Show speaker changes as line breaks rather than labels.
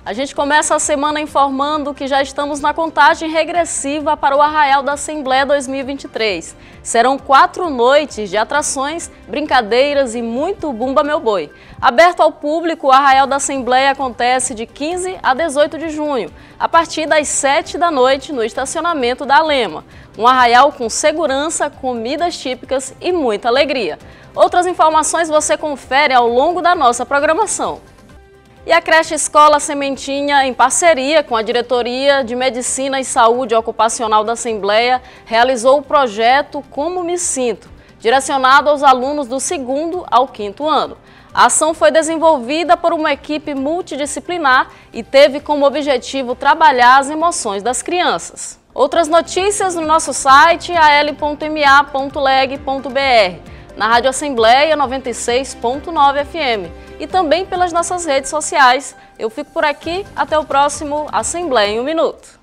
A gente começa a semana informando que já estamos na contagem regressiva para o Arraial da Assembleia 2023. Serão 4 noites de atrações, brincadeiras e muito Bumba Meu Boi. Aberto ao público, o Arraial da Assembleia acontece de 15 a 18 de junho, a partir das 7 da noite no estacionamento da Alema. Um arraial com segurança, comidas típicas e muita alegria. Outras informações você confere ao longo da nossa programação. E a creche Escola Sementinha, em parceria com a Diretoria de Medicina e Saúde Ocupacional da Assembleia, realizou o projeto Como Me Sinto, direcionado aos alunos do 2º ao 5º ano. A ação foi desenvolvida por uma equipe multidisciplinar e teve como objetivo trabalhar as emoções das crianças. Outras notícias no nosso site al.ma.leg.br, na Rádio Assembleia 96.9 FM e também pelas nossas redes sociais. Eu fico por aqui, até o próximo Assembleia em 1 Minuto.